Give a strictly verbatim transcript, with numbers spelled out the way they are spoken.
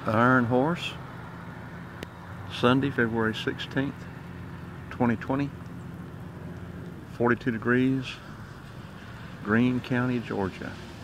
Iron Horse, Sunday, February sixteenth, twenty twenty, forty-two degrees, Greene County, Georgia.